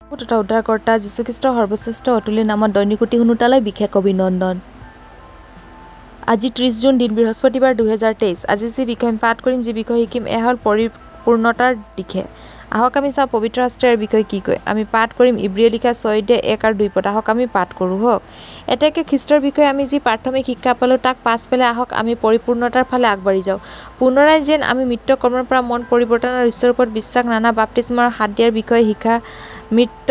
তথা উদ্ধাৰকৰ্তা যীশুখ্ৰীষ্টৰ সৰ্বশ্ৰেষ্ঠ অতুল্য নামত দৈনিকোটি শুনোতালৈ বিশেষ অভিনন্দন। আজি 30 জুন দিন বৃহস্পতিবাৰ 2023। আজি যি বিষয় আমি পাঠ কৰিম, যি বিষয় শিকিম, এয়া হ'ল পৰিপূৰ্ণতাৰ দিশে। আহক আমি চাওঁ পবিত্ৰ শাস্ত্ৰৰ বিষয়ে কি কয়। আমি পাঠ কৰিম ইব্ৰিয় লিখা 6:1 আৰু 2 পদ। আহক আমি পাঠ কৰোঁ হওক। এতেকে খ্ৰীষ্টৰ বিষয়ে আমি যি প্ৰাথমিক শিক্ষা পালোঁ তাক পাছ পেলাই আহক আমি পৰিপূৰ্ণতাৰ ফালে আগবাঢ়ি যাওঁ। পুনৰাই যেন আমি মৃত কৰ্মৰ পৰা মন পৰিৱৰ্তন আৰু ঈশ্বৰৰ ওপৰত বিশ্বাস, নানা বাপ্তিস্মৰ হাত দিয়াৰ বিষয়ে শিক্ষা, মৃত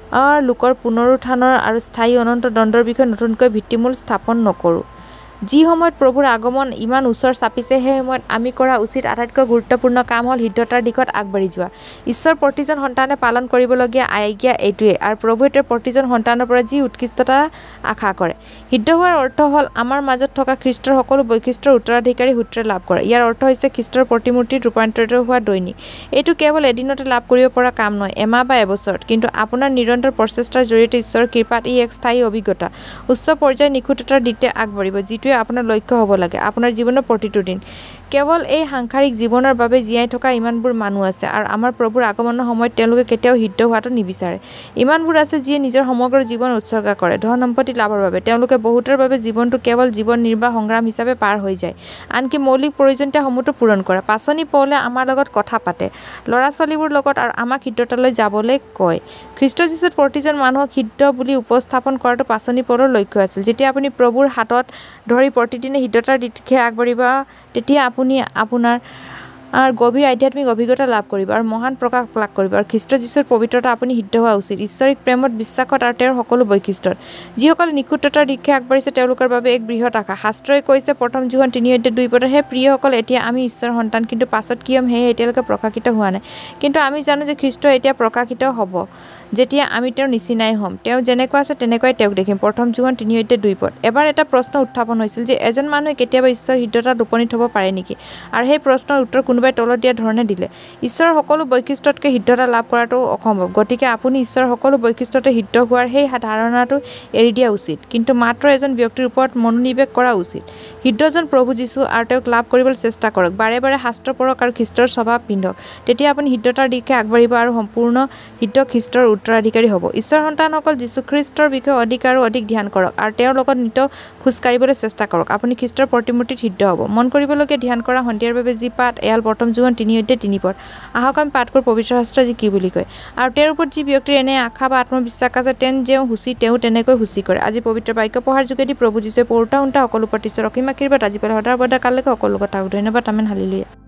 লোকৰ পুনৰুত্থানৰ আৰু স্থায়ী অনন্ত দণ্ডৰ বিষয়ে নতুনকৈ ভিত্তিমূল স্থাপন নকৰোঁ। যি সময়ত প্ৰভুৰ আগমন ইমান ওচৰ চাপিছে, সেই সময়ত আমি কৰা উচিত আটাইতকৈ গুৰুত্বপূৰ্ণ কাম হ'ল হৃদয়তাৰ দিশত আগবাঢ়ি যোৱা। ঈশ্বৰ প্ৰতিজন সন্তানে পালন কৰিবলগীয়া আজ্ঞা এইটোৱে, আৰু প্ৰভুৱে তেওঁৰ প্ৰতিজন সন্তানৰ পৰা যি উৎকৃষ্টতা আশা কৰে। হৃদয় হোৱাৰ অৰ্থ হ'ল আমাৰ মাজত থকা খ্ৰীষ্টৰ সকলো বৈশিষ্ট্যৰ উত্তৰাধিকাৰী সূত্ৰে লাভ কৰা। ইয়াৰ অৰ্থ হৈছে খ্ৰীষ্টৰ প্ৰতিমূৰ্তিত ৰূপান্তৰিত হোৱা দৈনিক। এইটো কেৱল এদিনতে লাভ কৰিব পৰা কাম নহয়, এমাহ বা এবছৰত, কিন্তু আপোনাৰ নিৰন্তৰ প্ৰচেষ্টাৰ জৰিয়তে ঈশ্বৰৰ কৃপাত ই এক স্থায়ী অভিজ্ঞতা। উচ্চ পৰ্যায়ৰ নিখুঁততাৰ দিশে আগবাঢ়িব, যিটোৱে আপোনাৰ লক্ষ্য হ'ব লাগে আপোনাৰ জীৱনৰ প্ৰতিটো দিন। কেৱল এই সাংসাৰিক জীৱনৰ বাবে জীয়াই থকা ইমানবোৰ মানুহ আছে, আৰু আমাৰ প্ৰভুৰ আগমনৰ সময়ত তেওঁলোকে কেতিয়াও হৃদয় হোৱাটো নিবিচাৰে। ইমানবোৰ আছে যিয়ে নিজৰ সমগ্ৰ জীৱন উৎসৰ্গা কৰে ধন সম্পত্তি লাভৰ বাবে। তেওঁলোকে বহুতৰ বাবে জীৱনটো কেৱল জীৱন নিৰ্বাহ সংগ্ৰাম হিচাপে পাৰ হৈ যায়, আনকি মৌলিক প্ৰয়োজনীয়তাসমূহতো পূৰণ কৰে। পাচনি পৌলে আমাৰ লগত কথা পাতে, ল'ৰা ছোৱালীবোৰ লগত, আৰু আমাক হৃদয়তালৈ যাবলৈ কয়। খ্ৰীষ্ট যীশুত প্ৰতিজন মানুহক হৃদয় বুলি উপস্থাপন কৰাটো পাচনি পৌলৰ লক্ষ্য আছিল। যেতিয়া আপুনি প্ৰভুৰ হাতত ধৰি প্ৰতিদিনে হৃদয়তাৰ দিশে আগবাঢ়িব, তেতিয়া আপুনি আপোনাৰ গভীৰ আধ্যাত্মিক অভিজ্ঞতা লাভ কৰিব আৰু মহান প্ৰকাশ লাভ কৰিব। আৰু খ্ৰীষ্ট যীশুৰ পবিত্ৰতা আপুনি হৃদয় হোৱা উচিত, ঈশ্বৰিক প্ৰেমত, বিশ্বাসত আৰু তেওঁৰ সকলো বৈশিষ্ট্যত। যিসকলে নিখুঁততাৰ দিশে আগবাঢ়িছে তেওঁলোকৰ বাবে এক বৃহৎ আশা। শাস্ত্ৰই কৈছে 1 যোহান 3:2 পদত, হে প্ৰিয়সকল, এতিয়া আমি ঈশ্বৰৰ সন্তান, কিন্তু পাছত কি হ'ম সেয়ে এতিয়ালৈকে প্ৰকাশিত হোৱা নাই। কিন্তু আমি জানো যে খ্ৰীষ্ট এতিয়া প্ৰকাশিত হ'ব, যেতিয়া আমি তেওঁৰ নিচিনাই হ'ম। তেওঁ যেনেকুৱা আছে তেনেকুৱাই তেওঁক দেখিম। 1 যোহান 3:2 পদ। এবাৰ এটা প্ৰশ্ন উত্থাপন হৈছিল যে এজন মানুহে কেতিয়াবা ঈশ্বৰৰ হৃদয়তাত উপনীত হ'ব পাৰে নেকি? আৰু সেই প্ৰশ্নৰ উত্তৰ কোনোবাই তলত দিয়া ধৰণে দিলে, ঈশ্বৰৰ সকলো বৈশিষ্ট্যতকৈ হৃদয়তা লাভ কৰাটো অসম্ভৱ। গতিকে আপুনি ঈশ্বৰৰ সকলো বৈশিষ্ট্যতে হৃদয় হোৱাৰ সেই ধাৰণাটো এৰি দিয়া উচিত, কিন্তু মাত্ৰ এজন ব্যক্তিৰ ওপৰত মনোনিৱেশ কৰা উচিত। হৃদয়জন প্ৰভু যীশু, আৰু তেওঁক লাভ কৰিবলৈ চেষ্টা কৰক। বাৰে বাৰে শাস্ত্ৰ পঢ়ক আৰু খ্ৰীষ্টৰ স্বভাৱ পিন্ধক। তেতিয়া আপুনি হৃদয়তাৰ দিশে আগবাঢ়িব আৰু সম্পূৰ্ণ হৃদয় খ্ৰীষ্টৰ উত্তৰাধিকাৰী হ'ব। ঈশ্বৰৰ সন্তানসকল যীশুখ্ৰীষ্টৰ বিষয়ে অধিক আৰু অধিক ধ্যান কৰক আৰু তেওঁৰ লগত নিত খোজকাঢ়িবলৈ চেষ্টা কৰক। আপুনি খ্ৰীষ্টৰ প্ৰতিমূৰ্তিত হৃদয় হ'ব। মন কৰিবলগীয়া ধ্যান কৰা সন্ধিয়াৰ বাবে যি পাঠ, এয়া 1 যোহান 3:3 পদ। আহক আমি পাঠ কৰোঁ পবিত্ৰ শাস্ত্ৰ যি কি বুলি কয়। আৰু তেওঁৰ ওপৰত যি ব্যক্তিৰ এনে আশা বা আত্মবিশ্বাস আছে, তেওঁ সুচী, তেওঁ তেনেকৈ সুচী কৰে। আজি পবিত্ৰ বাক্য পঢ়াৰ যোগেদি প্ৰভু যীশুৱে পঢ়োতা শুনোতা সকলো প্ৰতি ঈশ্বৰৰ অসীম আশীৰ্বাদ আজি পালে সদায় কাললৈকে সকলো কথা। ধন্যবাদ। আমেন। হালেলুয়া।